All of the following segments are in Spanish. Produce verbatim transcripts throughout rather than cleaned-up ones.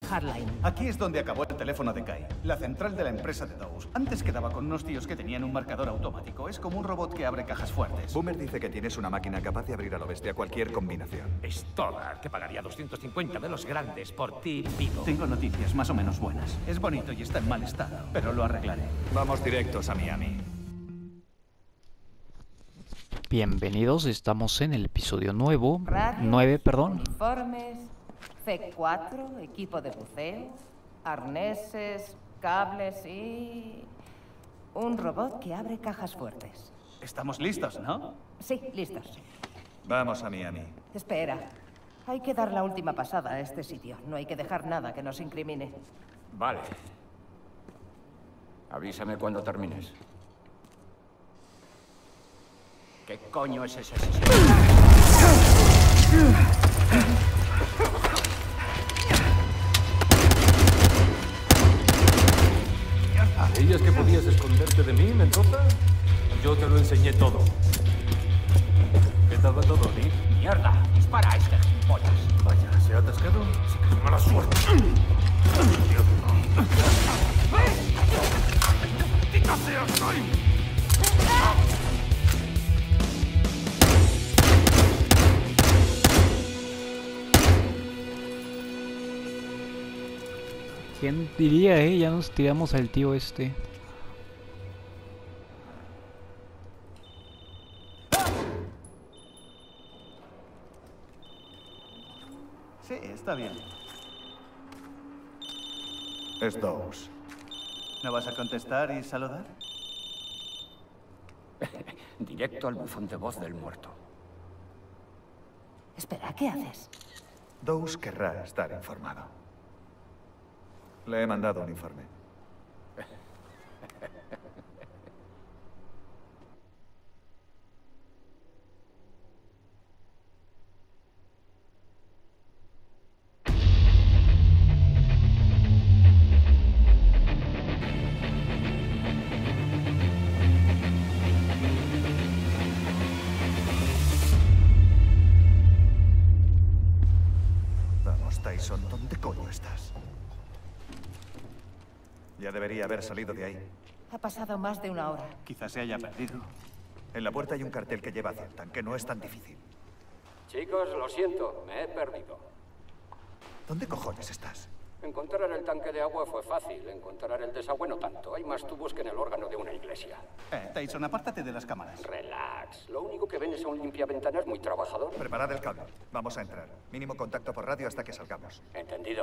Hardline. Aquí es donde acabó el teléfono de Kai, la central de la empresa de Dawes. Antes quedaba con unos tíos que tenían un marcador automático. Es como un robot que abre cajas fuertes. Boomer dice que tienes una máquina capaz de abrir a lo bestia cualquier combinación. Stoddard te pagaría doscientos cincuenta de los grandes por ti vivo. Tengo noticias más o menos buenas. Es bonito y está en mal estado, pero lo arreglaré. Vamos directos a Miami. Bienvenidos, estamos en el episodio nuevo, Radio, nueve, perdón. Uniformes, C cuatro, equipo de buceo, arneses, cables y... un robot que abre cajas fuertes. Estamos listos, ¿no? Sí, listos. Vamos a Miami. Espera. Hay que dar la última pasada a este sitio. No hay que dejar nada que nos incrimine. Vale. Avísame cuando termines. ¿Qué coño es ese asesino? ¿Creías que podías esconderte de mí, Mendoza? Yo te lo enseñé todo. ¿Qué tal va todo, Nick? ¡Mierda! ¡Dispara a este gilipollas! Vaya, ¿se ha atascado? Sí que es mala suerte. Dios, no. ¡Maldita sea, soy! ¿Quién diría, eh? Ya nos tiramos al tío este. Sí, está bien. Es Dawes. ¿No vas a contestar y saludar? Directo al buzón de voz del muerto. Espera, ¿qué haces? Dawes querrá estar informado. Le he mandado un informe. Vamos, Tyson, ¿dónde coño estás? Ya debería haber salido de ahí. Ha pasado más de una hora. Quizás se haya perdido. En la puerta hay un cartel que lleva hacia el tanque. No es tan difícil. Chicos, lo siento, me he perdido. ¿Dónde cojones estás? Encontrar el tanque de agua fue fácil, encontrar el desagüe no tanto. Hay más tubos que en el órgano de una iglesia. Eh, Tyson, apártate de las cámaras. Relax, lo único que ven es a un limpiaventanas muy trabajador. Preparad el cable. Vamos a entrar. Mínimo contacto por radio hasta que salgamos. Entendido.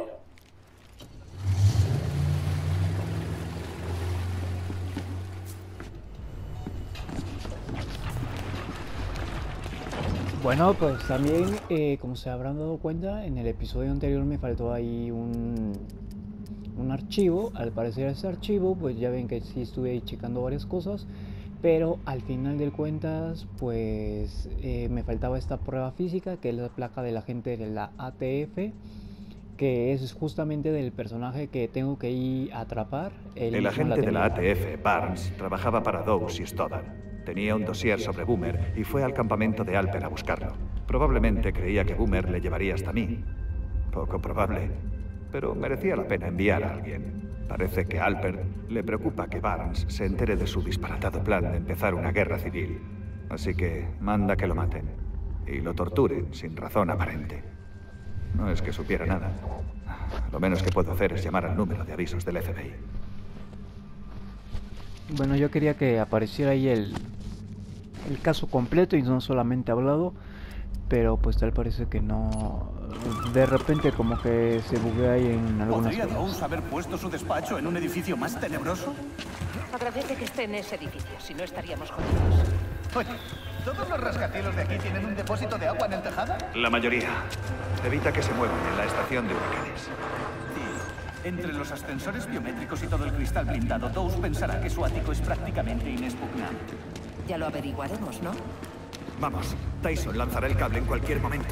Bueno, pues también, eh, como se habrán dado cuenta, en el episodio anterior me faltó ahí un, un archivo. Al parecer ese archivo, pues ya ven que sí estuve ahí checando varias cosas, pero al final de cuentas, pues eh, me faltaba esta prueba física, que es la placa del agente de la A T F, que es justamente del personaje que tengo que ir a atrapar. El, el agente de la A T F, Barnes, trabajaba para Dawes y Stoddard. Tenía un dossier sobre Boomer y fue al campamento de Alper a buscarlo. Probablemente creía que Boomer le llevaría hasta mí. Poco probable, pero merecía la pena enviar a alguien. Parece que a Alper le preocupa que Barnes se entere de su disparatado plan de empezar una guerra civil. Así que manda que lo maten y lo torturen sin razón aparente. No es que supiera nada. Lo menos que puedo hacer es llamar al número de avisos del F B I. Bueno, yo quería que apareciera ahí el, el caso completo y no solamente hablado, pero pues tal parece que no. De repente como que se buguea ahí en algunas ¿Podría cosas. Dawes haber puesto su despacho en un edificio más tenebroso? Agradece que esté en ese edificio, si no estaríamos jodidos. Oye, ¿todos los rascacielos de aquí tienen un depósito de agua en el tejado? La mayoría. Evita que se muevan en la estación de huracanes. Sí. Entre los ascensores biométricos y todo el cristal blindado, Dawes pensará que su ático es prácticamente inexpugnable. Ya lo averiguaremos, ¿no? Vamos, Tyson lanzará el cable en cualquier momento.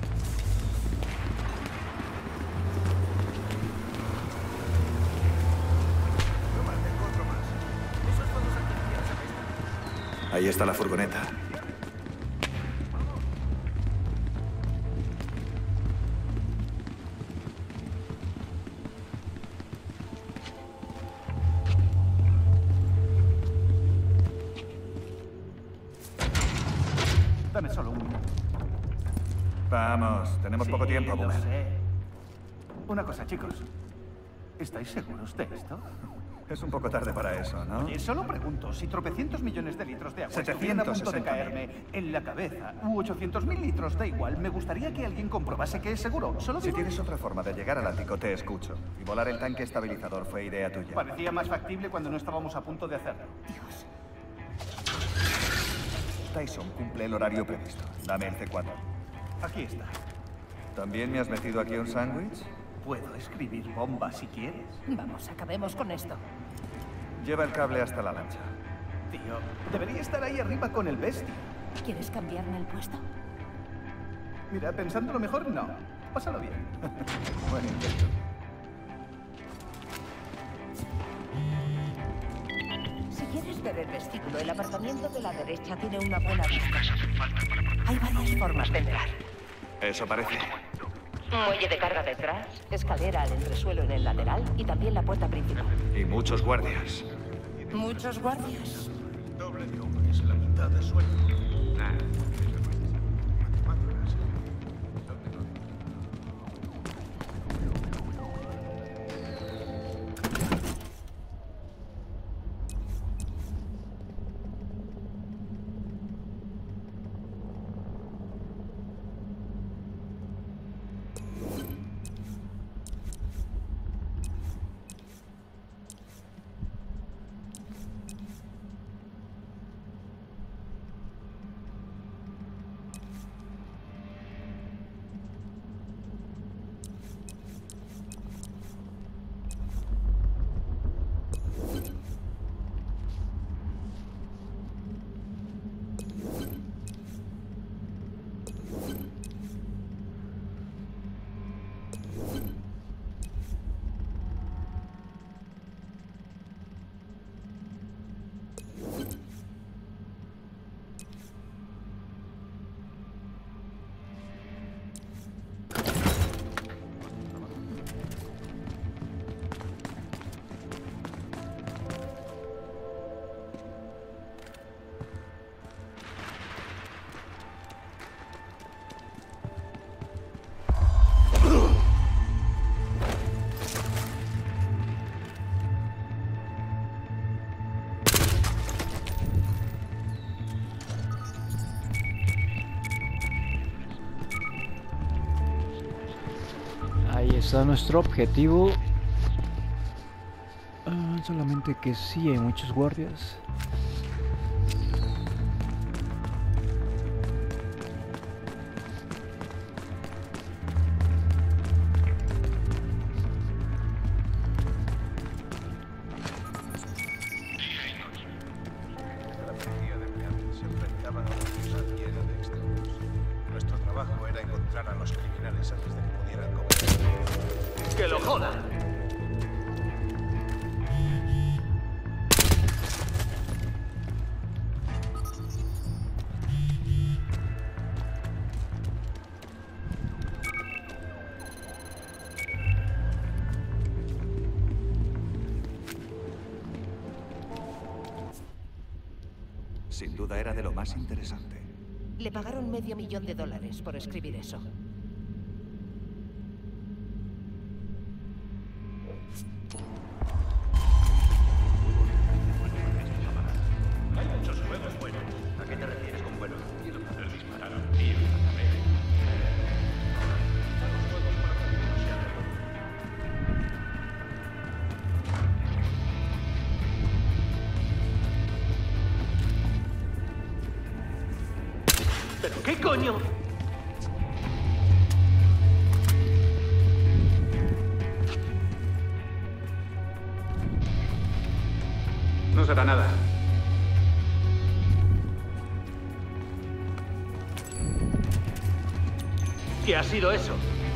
Ahí está la furgoneta. Dame solo un minuto. Vamos, tenemos Sí, poco tiempo, lo Boomer. sé. Una cosa, chicos. ¿Estáis seguros de esto? Es un poco tarde para eso, ¿no? Oye, solo pregunto, si tropecientos millones de litros de agua estuvieran a punto de caerme en la cabeza, u ochocientos mil litros, da igual, me gustaría que alguien comprobase que es seguro. Solo Si digo... tienes otra forma de llegar al ático, te escucho. Y volar el tanque estabilizador fue idea tuya. Parecía más factible cuando no estábamos a punto de hacerlo. Dios. Tyson cumple el horario previsto. Dame el C cuatro. Aquí está. ¿También me has metido aquí un sándwich? Puedo escribir bomba si quieres. Vamos, acabemos con esto. Lleva el cable hasta la lancha. Tío, debería estar ahí arriba con el bestia. ¿Quieres cambiarme el puesto? Mira, pensándolo mejor, no. Pásalo bien. Buen intento. Si quieres ver el vestíbulo, el apartamento de la derecha tiene una buena vista. Hay varias formas de entrar. Eso parece. Muelle de carga detrás, escalera al entresuelo en el lateral y también la puerta principal. Y muchos guardias. Muchos guardias. Doble de hombre es la mitad de sueldo. Ahí está nuestro objetivo. Ah, solamente que sí hay muchos guardias. La policía de Miami se enfrentaban a una ciudad llena de extremos. Nuestro trabajo era encontrar a los criminales antes de que pudieran cometer. ¡Que lo jodan! Sin duda era de lo más interesante. Le pagaron medio millón de dólares por escribir eso. Hay muchos juegos buenos. ¿A qué te refieres con bueno? Quiero poder disparar a un tío. ¿Pero qué coño? No será nada. ¿Qué ha sido eso?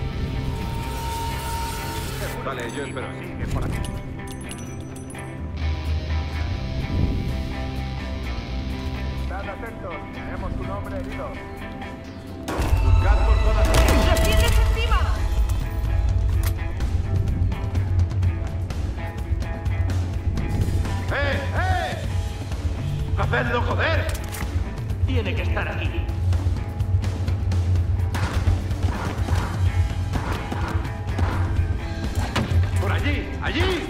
Vale, yo espero. Sigue por aquí. Estad atentos. Tenemos tu nombre herido. Buscad por todas las... ¡Los tienes encima! ¡Eh, eh! ¡Hacedlo, joder! Tiene que estar aquí. ¡Allí!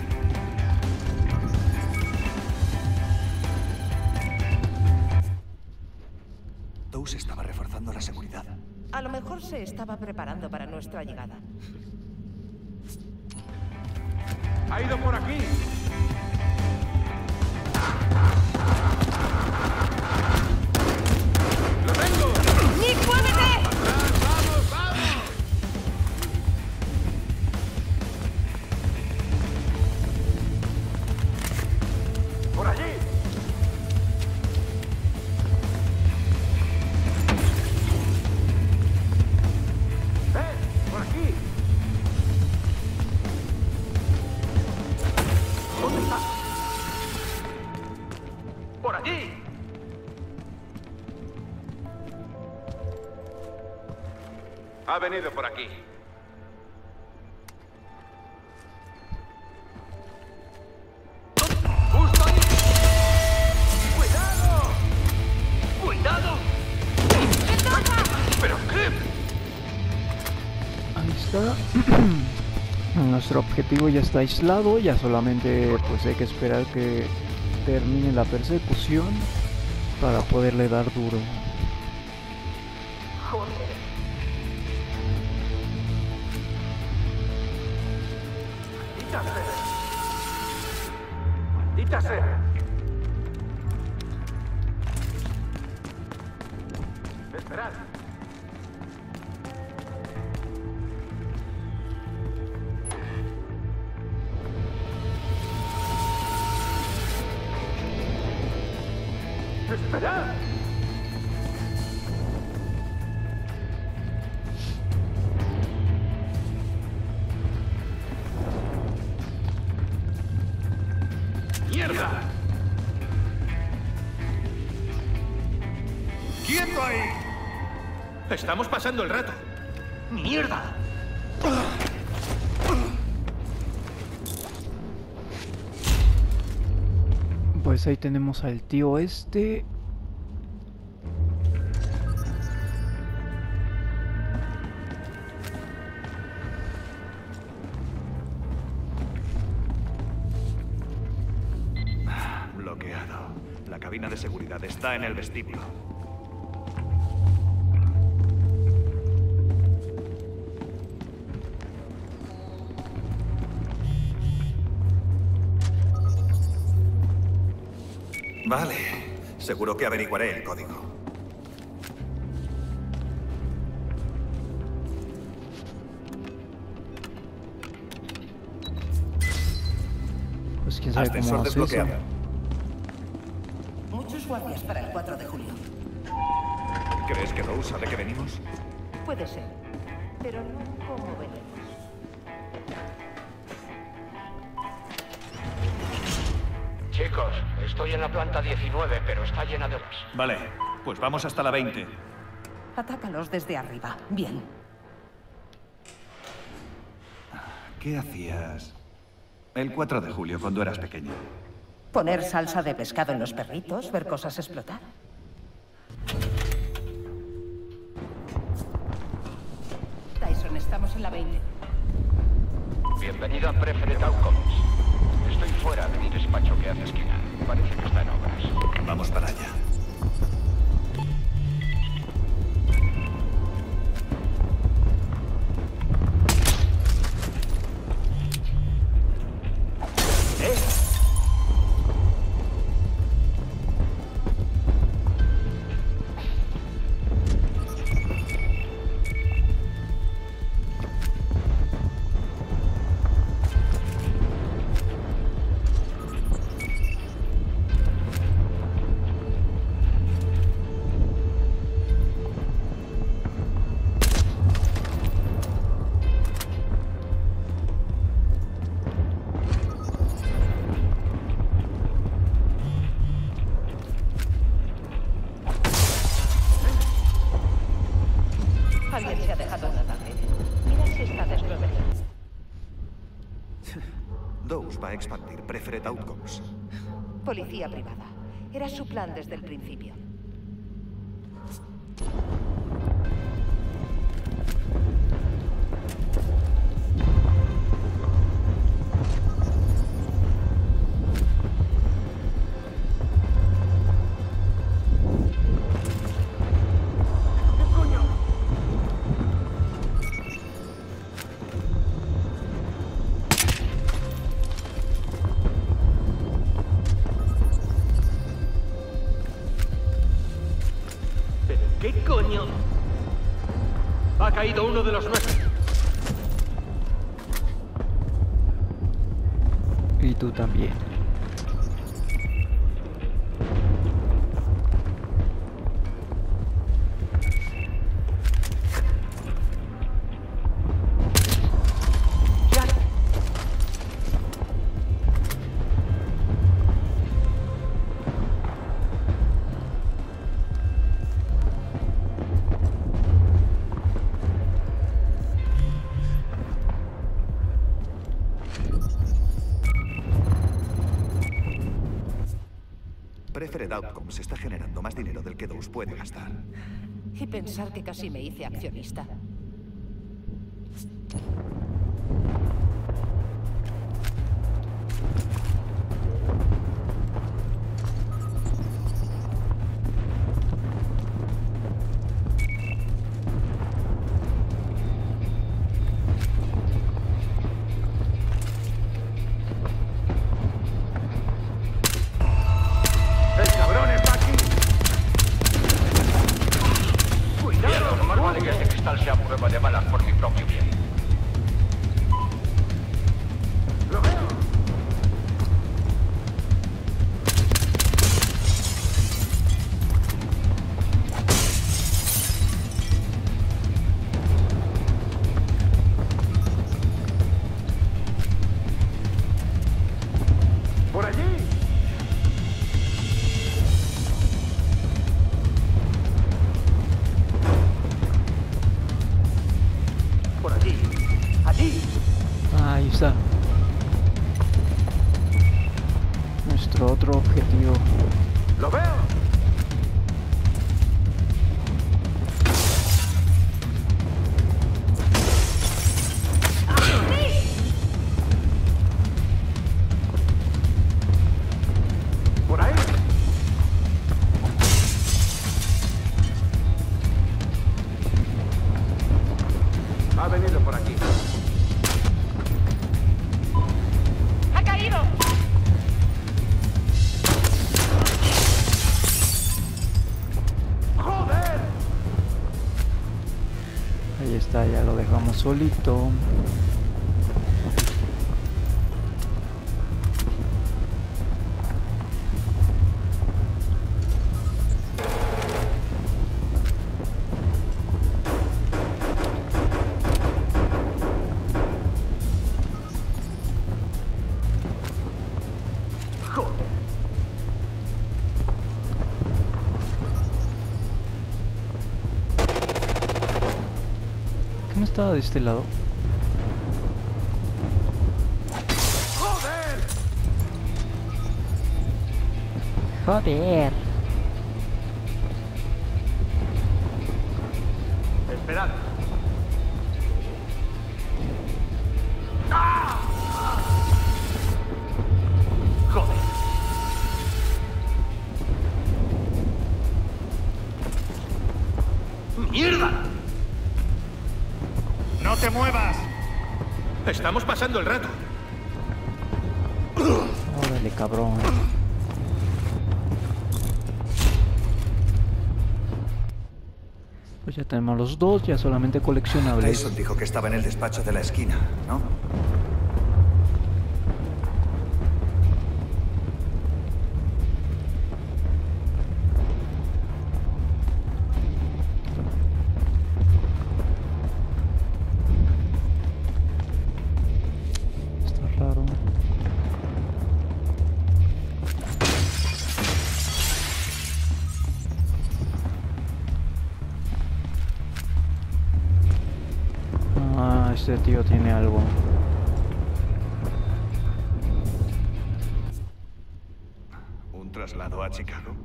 Dose estaba reforzando la seguridad. A lo mejor se estaba preparando para nuestra llegada. ¡Ha ido por aquí! ¡Lo tengo! ¡Nick, muévete! ¡Vamos, vamos! ¡Por allí! ¡Ven! ¡Por aquí! ¿Dónde está? ¡Por allí! Ha venido por aquí. ¡Justo ahí! ¡Cuidado! ¡Cuidado! ¿Pero qué? Ahí está. Nuestro objetivo ya está aislado, ya solamente pues hay que esperar que termine la persecución para poderle dar duro. ¡Maldita sea! ¡Maldita sea! ¡Esperad! ¡Esperad! ¡Mierda! ¡Quieto ahí! Estamos pasando el rato. ¡Mierda! Pues ahí tenemos al tío este. Bloqueado. La cabina de seguridad está en el vestíbulo. Vale. Seguro que averiguaré el código. Pues quién sabe cómo Ascensor hace eso. desbloqueado. Muchos guardias para el cuatro de julio. ¿Crees que Rose sabe que venimos? Puede ser, pero no como venimos. Chicos, estoy en la planta diecinueve, pero está llena de horas. Vale, pues vamos hasta la veinte. Atácalos desde arriba. Bien. ¿Qué hacías el cuatro de julio cuando eras pequeño? Poner salsa de pescado en los perritos, ver cosas explotar. Tyson, estamos en la veinte. Bienvenido a Preferred Outcomes. Estoy fuera de mi despacho que hace esquina. Parece que está en obras. Vamos para allá. Alguien se ha dejado una tablet. Mira si está desprotegida. Dose va a expandir Preferred Outcomes. Policía privada. Era su plan desde el principio. Y tú también. Preferred Outcomes está generando más dinero del que Dose puede gastar. Y pensar que casi me hice accionista. Ahí está. Nuestro otro objetivo. ¡Lo veo! ¿Por ahí? Ha venido por aquí. Ahí está, ya lo dejamos solito. ¿No estaba de este lado? ¡Joder! Joder. Esperad. ¡Joder! ¡Mierda! ¡No te muevas! Estamos pasando el rato. Órale, cabrón. Pues ya tenemos los dos, ya solamente coleccionables. Tyson dijo que estaba en el despacho de la esquina, ¿no? Este tío tiene algo. ¿Un traslado a Chicago?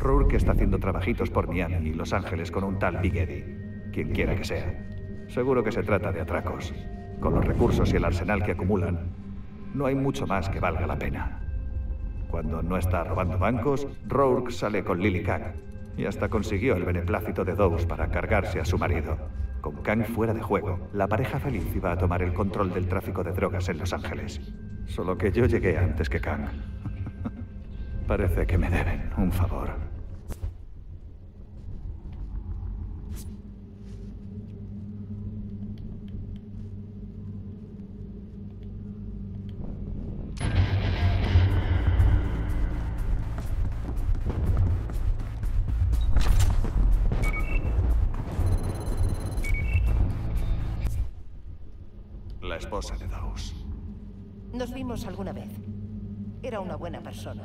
Rourke está haciendo trabajitos por Miami y Los Ángeles con un tal Big Eddie, quien quiera que sea. Seguro que se trata de atracos. Con los recursos y el arsenal que acumulan, no hay mucho más que valga la pena. Cuando no está robando bancos, Rourke sale con Lily Kang y hasta consiguió el beneplácito de Dawes para cargarse a su marido. Con Kang fuera de juego, la pareja feliz iba a tomar el control del tráfico de drogas en Los Ángeles. Solo que yo llegué antes que Kang. Parece que me deben un favor. La esposa de Dawes. Nos vimos alguna vez. Era una buena persona.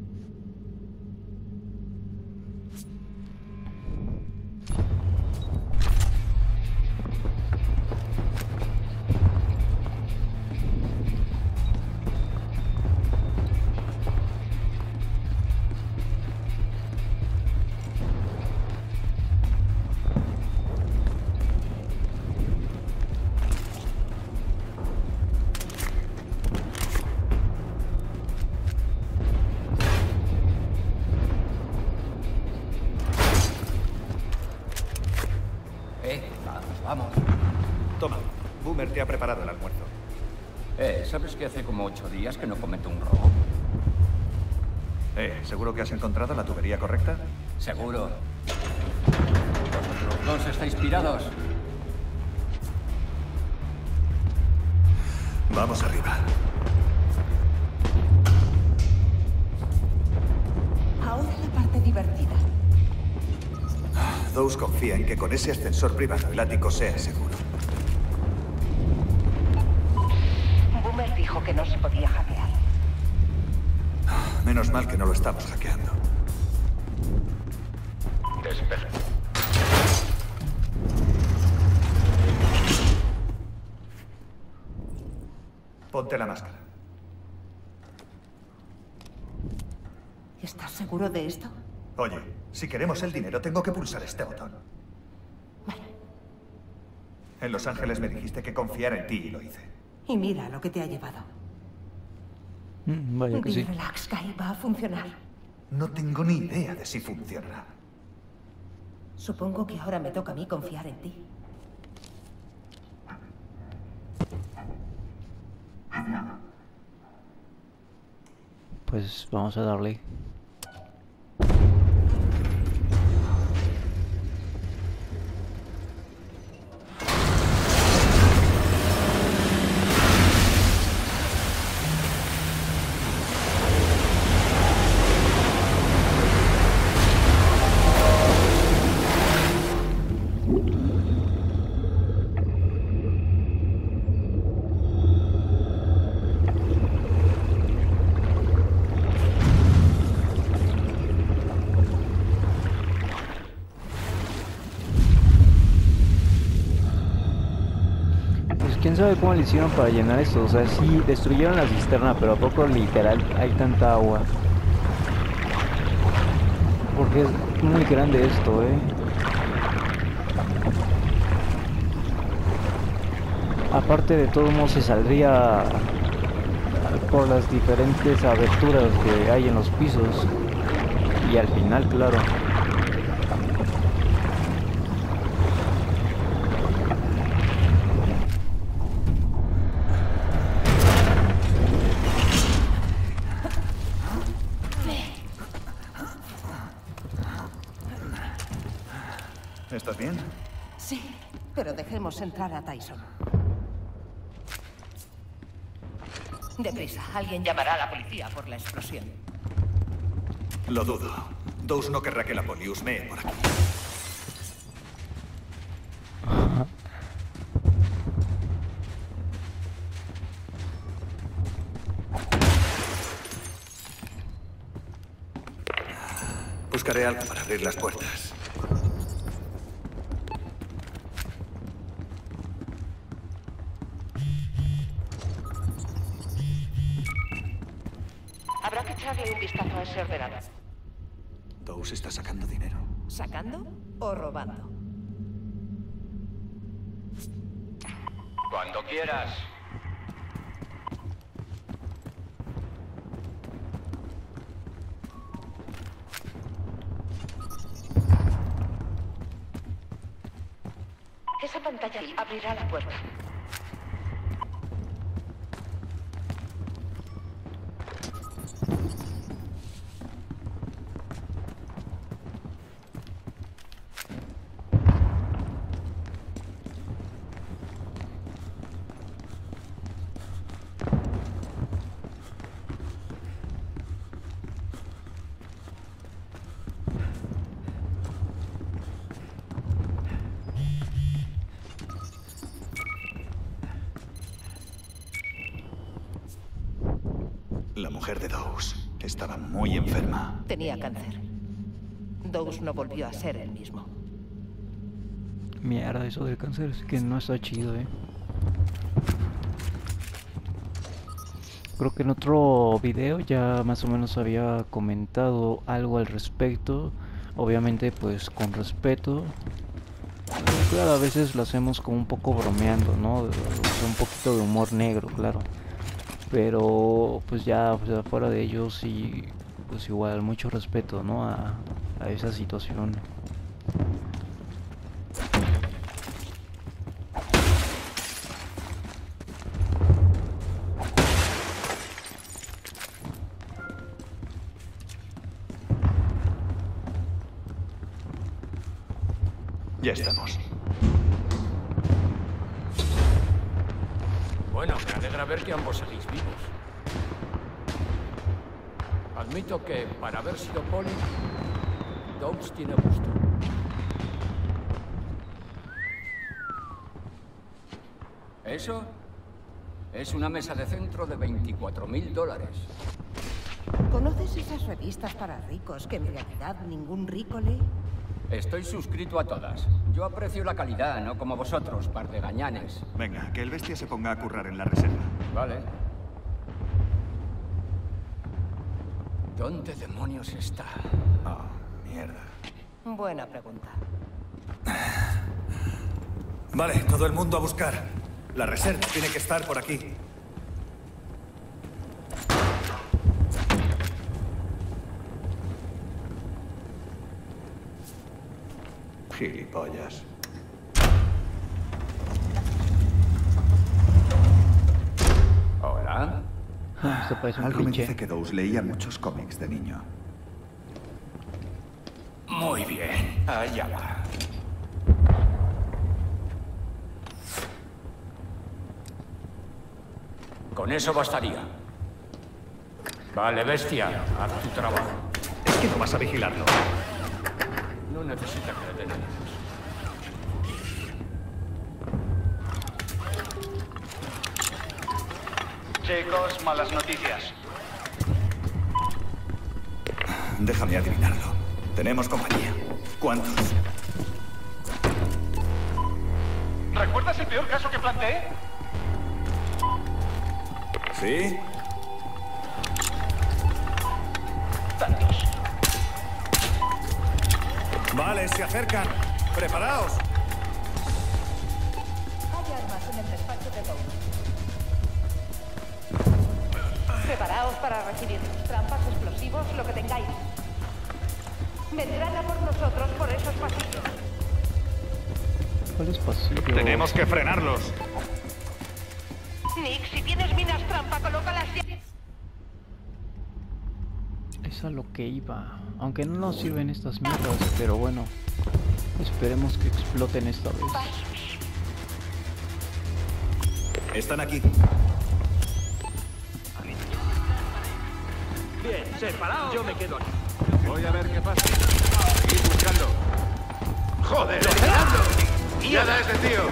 Te ha preparado el almuerzo. Eh, ¿sabes que hace como ocho días que no cometo un robo? Eh, ¿seguro que has encontrado la tubería correcta? Seguro. ¿Vosotros dos estáis pirados? Vamos arriba. Ahora la parte divertida. Dawes confía en que con ese ascensor privado el ático sea seguro. Boomer dijo que no se podía hackear. Menos mal que no lo estamos hackeando. Despeja. Ponte la máscara. ¿Estás seguro de esto? Oye, si queremos el dinero, tengo que pulsar este botón. Vale. En Los Ángeles me dijiste que confiara en ti y lo hice. Y mira lo que te ha llevado. Mm, vaya que sí. Relax, Guy, va a funcionar. No tengo ni idea de si funcionará. Supongo que ahora me toca a mí confiar en ti. Pues vamos a darle. ¿Quién sabe cómo le hicieron para llenar esto? O sea, sí, destruyeron la cisterna, pero ¿a poco literal hay tanta agua? Porque es muy grande esto, ¿eh? Aparte de todo modo se saldría por las diferentes aberturas que hay en los pisos. Y al final, claro. ¿Estás bien? Sí, pero dejemos entrar a Tyson. Deprisa, alguien llamará a la policía por la explosión. Lo dudo. Dawes no querrá que la poli husmee por aquí. Buscaré algo para abrir las puertas. Habrá que echarle un vistazo a ese ordenador. Dawes está sacando dinero. ¿Sacando o robando? Cuando quieras. Esa pantalla abrirá la puerta. La mujer de Dawes estaba muy enferma. Tenía cáncer. Dawes no volvió a ser el mismo. Mierda, eso del cáncer es que no está chido, eh. Creo que en otro video ya más o menos había comentado algo al respecto. Obviamente pues con respeto. Claro, a veces lo hacemos como un poco bromeando, ¿no? Un poquito de humor negro, claro. Pero pues ya, o sea, fuera de ello sí, pues igual mucho respeto, ¿no? A, a esa situación. Ya estamos. Bueno, me alegra ver que ambos salís vivos. Admito que, para haber sido poli, Dawes tiene gusto. ¿Eso? Es una mesa de centro de veinticuatro mil dólares. ¿Conoces esas revistas para ricos que en realidad ningún rico lee? Estoy suscrito a todas. Yo aprecio la calidad, no como vosotros, par de gañanes. Venga, que el bestia se ponga a currar en la reserva. Vale. ¿Dónde demonios está? Oh, mierda. Buena pregunta. Vale, todo el mundo a buscar. La reserva tiene que estar por aquí. Gilipollas. ¿Hola? Ah, esto parece un Algo me cliché. dice que Dawes leía muchos cómics de niño. Muy bien, allá va. Con eso bastaría. Vale, bestia, haz tu trabajo. Es que no vas a vigilarlo. No necesita que le detengas. Chicos, malas noticias. Déjame adivinarlo. Tenemos compañía. ¿Cuántos? ¿Recuerdas el peor caso que planteé? ¿Sí? Tantos. Vale, se acercan. ¡Preparaos! Hay armas en el despacho de Dawes. Preparaos para recibir trampas, explosivos, lo que tengáis. Vendrán a por nosotros por esos pasillos. ¿Cuál es pasillo? Tenemos que frenarlos. Nick, si tienes minas trampa, colócalas ya. Es a lo que iba. Aunque no nos sirven estas mierdas, pero bueno. Esperemos que exploten esta vez. Están aquí. Bien, separaos. Yo me quedo aquí. Voy a ver qué pasa. Seguid buscando. ¡Joder! ¡Esperando! ¡Mierda ese tío!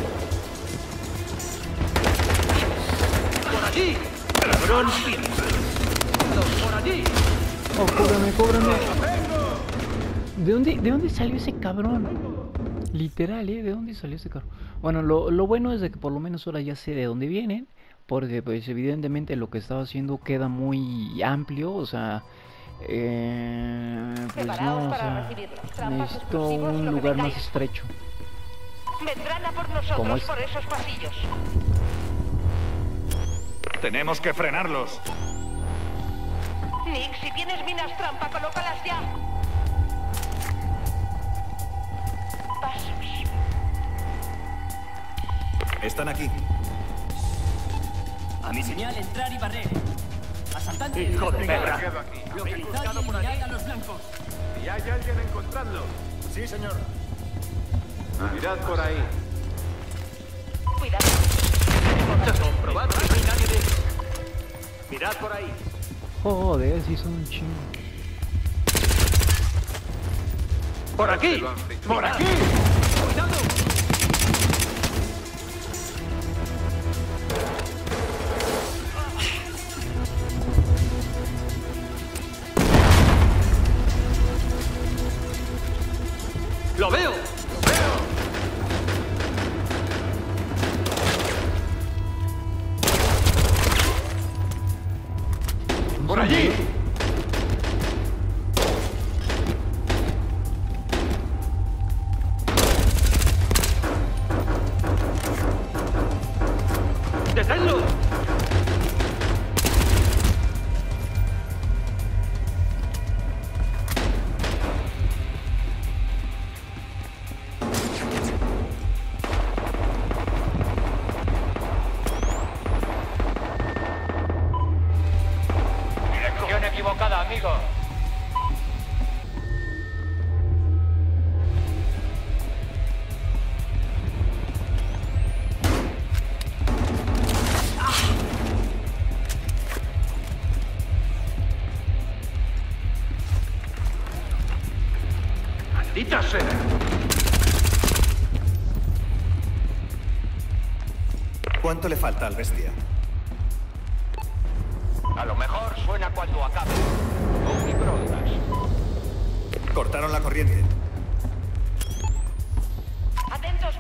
¡Por allí! ¡Cabrón! ¡Por allí! Oh, cóbrame, cóbrame. ¿De dónde, ¿De dónde salió ese cabrón? Literal, ¿eh? ¿De dónde salió ese cabrón? Bueno, lo, lo bueno es de que por lo menos ahora ya sé de dónde vienen. Porque pues evidentemente lo que estaba haciendo queda muy amplio. O sea, Eh, pues Preparaos no, o para sea, recibirlos. Trampas necesito explosivos, un lo que lugar más tengáis. estrecho. Vendrán a por ¿Cómo nosotros es? por esos pasillos. Tenemos que frenarlos. Nick, si tienes minas trampa, colócalas ya. Pasos. Están aquí. A mi señal, entrar y barrer. Asaltante. ¡Hijo de perra! Quedo aquí. Localizad y mirad a los blancos. ¿Y hay alguien encontrando? Sí, señor. Mirad por ahí. Cuidado. Comprobad que no hay nadie de... Mirad por ahí. Joder, sí son un chingo. ¡Por aquí! Lo han feito. ¡Por aquí! ¡Cuidado! ¡Lo veo! ¡Por allí! ¡Deténlo! Dirección equivocada, amigo. ¡Maldita sea! ¿Cuánto le falta al bestia? A lo mejor suena cuando acabe. Un microondas. Cortaron la corriente. Atentos.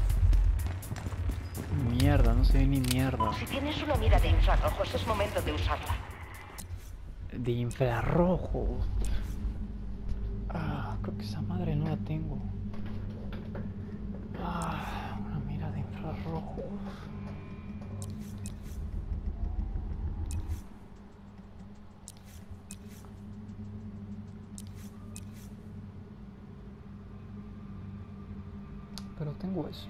Mierda, no se ve ni mierda. Si tienes una mira de infrarrojos, es momento de usarla. De infrarrojo. Ah, creo que esa madre no la tengo. Ah, una mira de infrarrojo. Pero tengo esto.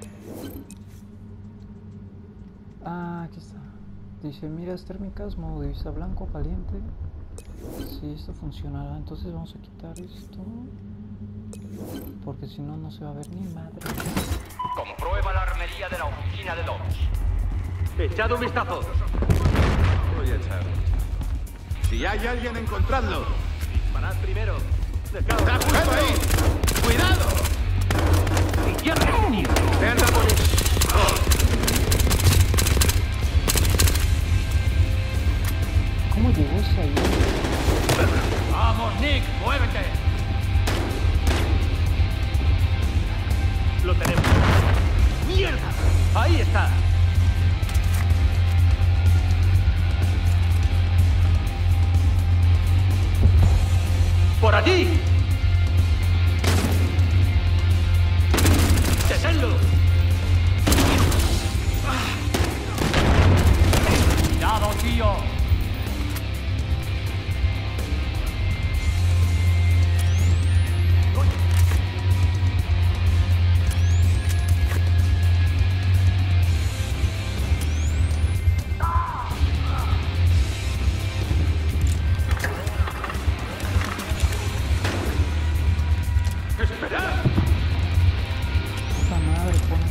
Ah, aquí está. Dice miras térmicas, modo de vista blanco, caliente. Si esto funcionará, entonces vamos a quitar esto. Porque si no, no se va a ver ni madre. Comprueba la armería de la oficina de Dobbs. ¡Echad un vistazo! Voy a echar. Si hay alguien, encontradlo. Disparad primero. Dejaos. ¡Está justo ahí! ¡Cuidado! ¡Izquierda, tío! ¡Vean la policía! ¿Cómo llegó ese ahí? ¡Vamos, Nick! ¡Muévete! Lo tenemos. ¡Mierda! ¡Ahí está! ¡Por allí! ¡Deténlo! ¡Cuidado, tío! ¡Esperad! Puta madre, pone.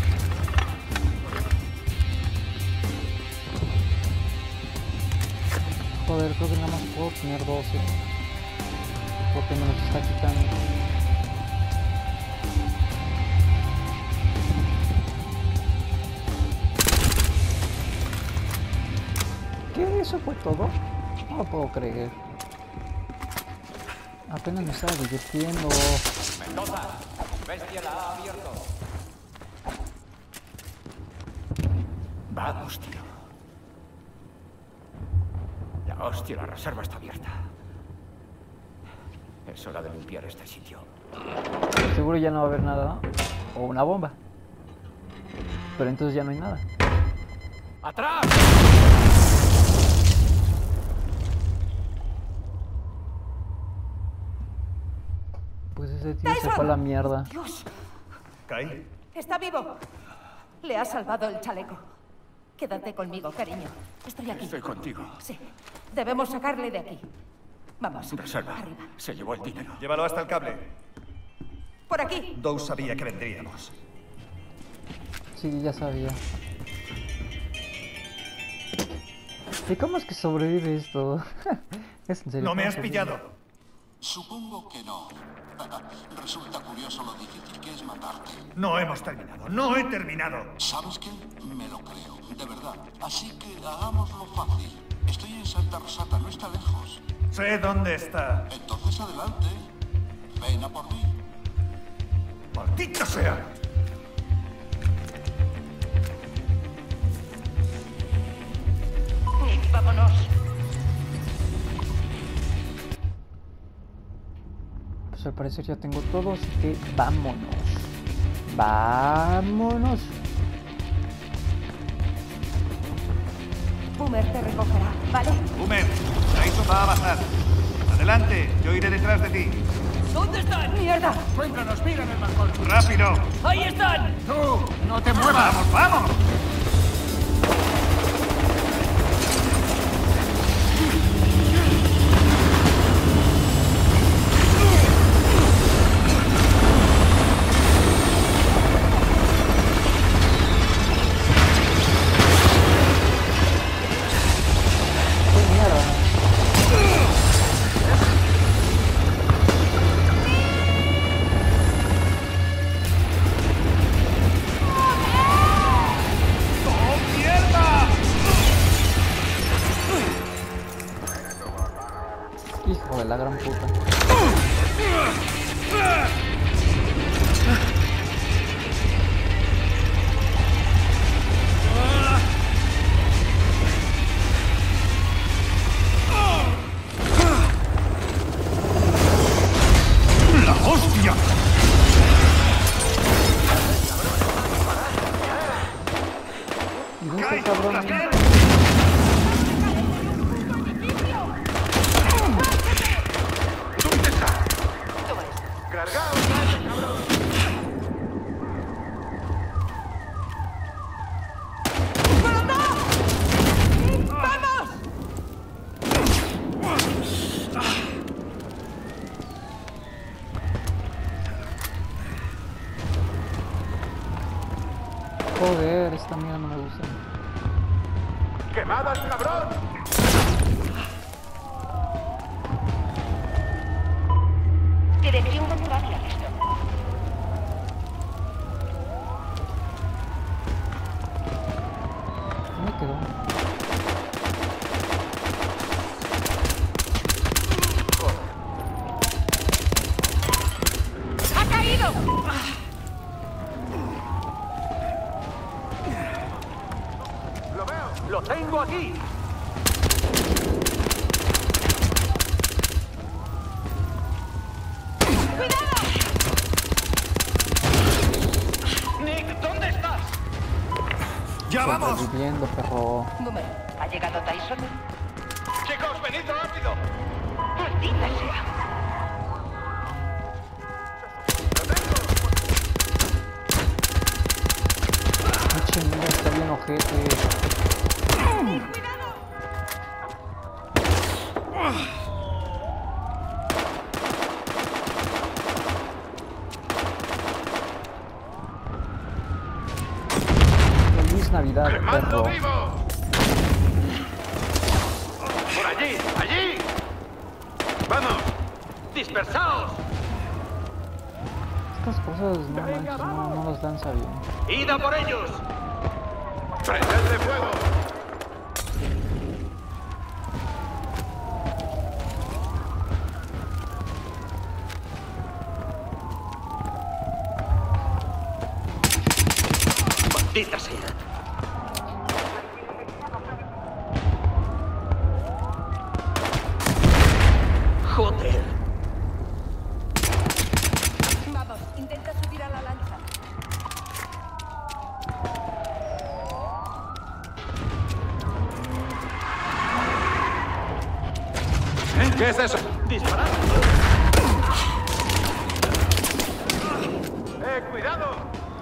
Joder, creo que nada más puedo poner doce. Porque me los está quitando. ¿Qué? ¿Eso fue todo? No lo puedo creer. Apenas me estaba divirtiendo. Mendoza, bestia la ha abierto. Vamos, tío. La hostia, la reserva está abierta. Es hora de limpiar este sitio. Seguro ya no va a haber nada. O una bomba. Pero entonces ya no hay nada. ¡Atrás! Pues ese tío se fue a la mierda. Dios, ¿Kai? está vivo. Le ha salvado el chaleco. Quédate conmigo, cariño. Estoy aquí. Estoy contigo. Sí. Debemos sacarle de aquí. Vamos. Reserva. Arriba. Se llevó el dinero. Llévalo hasta el cable. Por aquí. Dou sabía que vendríamos. Sí, ya sabía. ¿Y cómo es que sobrevive esto? ¿Es en serio? No me ¿Cómo has sobrevive? pillado. Supongo que no. Resulta curioso lo difícil que es matarte. No hemos terminado. No he terminado. ¿Sabes qué? Me lo creo, de verdad. Así que hagámoslo fácil. Estoy en Santa Rosata, no está lejos. Sé dónde está. Entonces adelante. Ven a por mí. ¡Maldito sea! Nick, vámonos. Pues al parecer ya tengo todo, así que vámonos. Vámonos. Boomer te recogerá, ¿vale? Boomer, Tyson va a bajar. Adelante, yo iré detrás de ti. ¿Dónde están? ¡Mierda! Encuéntranos, mira en el balcón. ¡Rápido! ¡Ahí están! ¡Tú! ¡No te muevas! ¡Vamos, vamos! ¡Qué mierda! Hijo de la gran puta. ¡La hostia! ¿Y dónde está ¡Kai! el cabrón? ¡Las ves! Joder, esta mierda no me gusta. ¡Quemadas, cabrón! Dirección contraria, listo. ¿Dónde quedó? ¡Ha caído! ¡Lo veo! ¡Lo tengo aquí! Nick, ¿dónde estás? ¡Ya vamos! Sobreviviendo, perro. Boomer, ¿ha llegado Tyson? Chicos, venid rápido. ¡Maldita sea! Pinche mierda, está bien ojete. Feliz Navidad, perro. vivo! ¡Por allí! ¡Allí! ¡Vamos! ¡Dispersaos! Estas cosas no manches, no, no las lanza bien. ¡Id a por ellos! ¡Prendedle fuego! ¡Maldita sea! ¡Joder! ¿Qué es eso? ¡Disparad! ¡Eh, cuidado!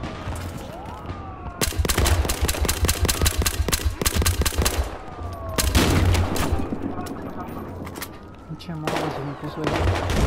Pinche morro se me puso ahí.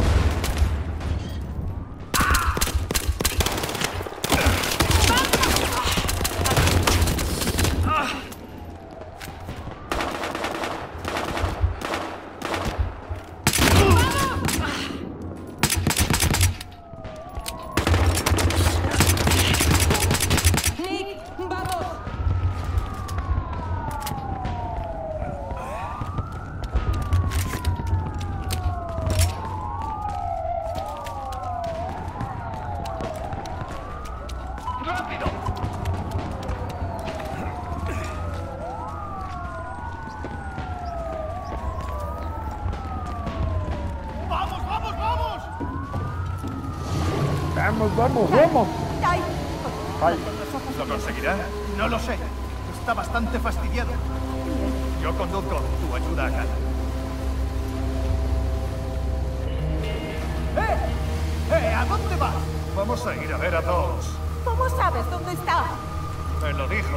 Vamos, vamos, vamos. ¡Ay! Ay. ¿Lo conseguirá? No lo sé. Está bastante fastidiado. Yo conduzco. Tu ayuda acá. ¡Eh! ¡Eh! ¿A dónde vas? Vamos a ir a ver a todos. ¿Cómo sabes dónde está? Me lo dijo.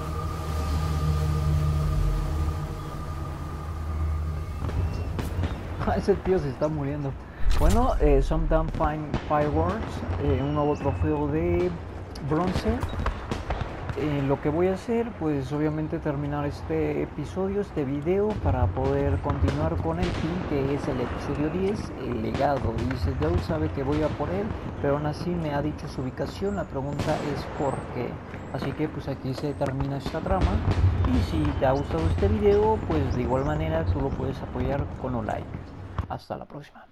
Ese tío se está muriendo. Bueno, eh, Sometimes Fine Fireworks, eh, un nuevo trofeo de bronce. Eh, lo que voy a hacer, pues obviamente terminar este episodio, este video, para poder continuar con el fin, que es el episodio diez, el legado. Dice Joe, sabe que voy a por él, pero aún así me ha dicho su ubicación. La pregunta es por qué. Así que pues aquí se termina esta trama. Y si te ha gustado este video, pues de igual manera tú lo puedes apoyar con un like. Hasta la próxima.